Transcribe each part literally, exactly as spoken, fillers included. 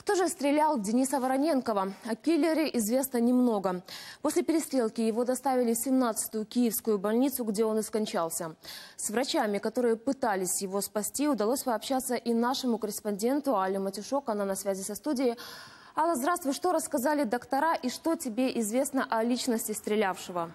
Кто же стрелял в Дениса Вороненкова? О киллере известно немного. После перестрелки его доставили в семнадцатую киевскую больницу, где он и скончался. С врачами, которые пытались его спасти, удалось пообщаться и нашему корреспонденту Алле Матюшок. Она на связи со студией. Алла, здравствуй. Что рассказали доктора и что тебе известно о личности стрелявшего?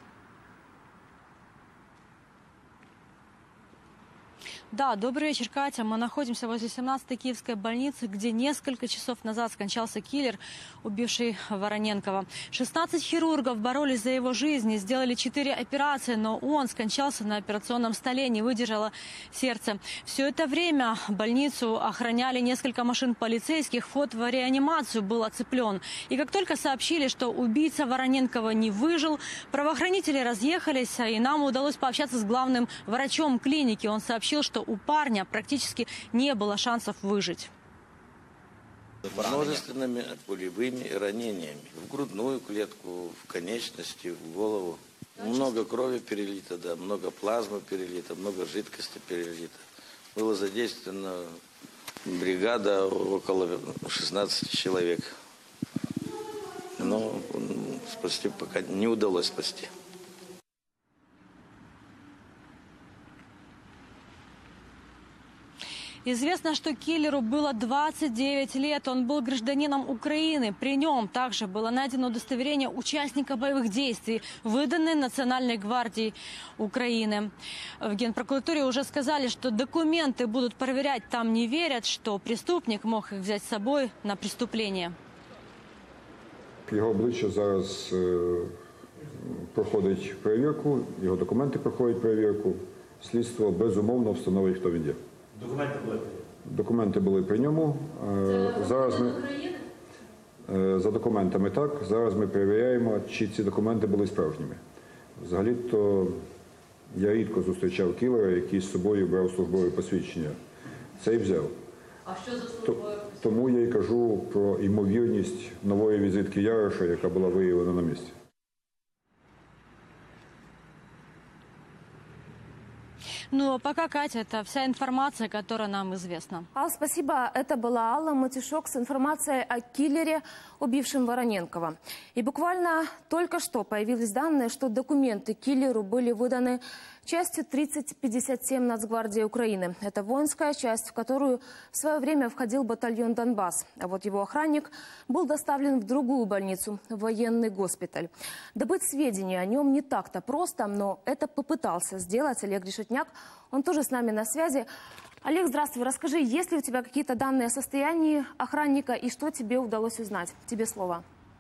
Да, добрый вечер, Катя. Мы находимся возле семнадцатой киевской больницы, где несколько часов назад скончался киллер, убивший Вороненкова. шестнадцать хирургов боролись за его жизнь и сделали четыре операции, но он скончался на операционном столе, не выдержало сердце. Все это время больницу охраняли несколько машин полицейских, вход в реанимацию был оцеплен. И как только сообщили, что убийца Вороненкова не выжил, правоохранители разъехались, и нам удалось пообщаться с главным врачом клиники. Он сообщил, что у парня практически не было шансов выжить. Множественными пулевыми ранениями. В грудную клетку, в конечности, в голову. Много крови перелито, да, много плазмы перелито, много жидкости перелито. Было задействована бригада около шестнадцати человек. Но спасти пока не удалось спасти. Известно, что киллеру было двадцать девять лет. Он был гражданином Украины. При нем также было найдено удостоверение участника боевых действий, выданное Национальной гвардией Украины. В Генпрокуратуре уже сказали, что документы будут проверять. Там не верят, что преступник мог их взять с собой на преступление. Його обличчя зараз проходить перевірку, його документи проходять перевірку. Слідство безумовно встановить, хто він є. Документи були? Документи були при ньому. Зараз ми, за документами так, зараз ми перевіряємо, чи ці документи були справжніми. Взагалі-то я рідко зустрічав кілера, який з собою брав службове посвідчення. Цей взяв. А що за службове посвідчення? Тому я й кажу про ймовірність нової візитки Яроша, яка була виявлена на місці. Ну, пока, Катя, это вся информация, которая нам известна. Алла, спасибо. Это была Алла Матюшок с информацией о киллере, убившем Вороненкова. И буквально только что появились данные, что документы киллеру были выданы частью тридцать пятьдесят семь Нацгвардии Украины. Это воинская часть, в которую в свое время входил батальон «Донбасс». А вот его охранник был доставлен в другую больницу, в военный госпиталь. Добыть сведения о нем не так-то просто, но это попытался сделать Олег Решетняк. Он тоже с нами на связи. Олег, здравствуй. Расскажи, есть ли у тебя какие-то данные о состоянии охранника и что тебе удалось узнать? Тебе слово.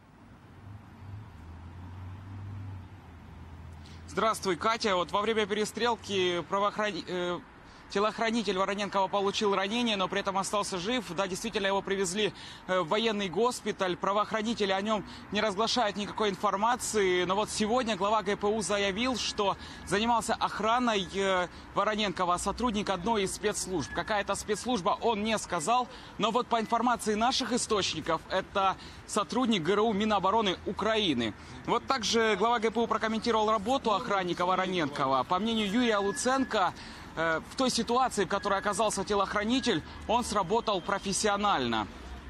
Здравствуй, Катя. Вот во время перестрелки правоохран... э, телохранитель Вороненкова получил ранение, но при этом остался жив. Да, действительно, его привезли в военный госпиталь. Правоохранители о нем не разглашают никакой информации. Но вот сегодня глава ГПУ заявил, что занимался охраной Вороненкова сотрудник одной из спецслужб. Какая-то спецслужба он не сказал. Но вот по информации наших источников, это сотрудник ГРУ Минобороны Украины. Вот также глава ГПУ прокомментировал работу охранника Вороненкова. По мнению Юрия Луценко, в той ситуации, в которой оказался телохранитель, он сработал профессионально.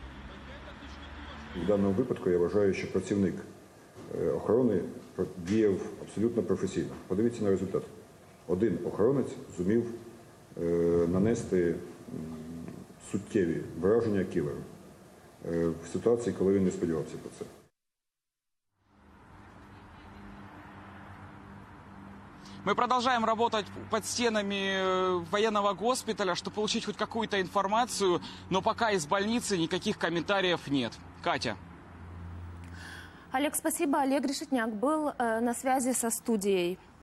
В даному випадку я вважаю, що працівник охорони діяв абсолютно професійно. Подивіться на результат. Один охоронець зумів нанести суттєві враження кілеру в ситуації, коли він не сподівався про це. Мы продолжаем работать под стенами военного госпиталя, чтобы получить хоть какую-то информацию, но пока из больницы никаких комментариев нет. Катя. Олег, спасибо. Олег Решетняк был э, на связи со студией.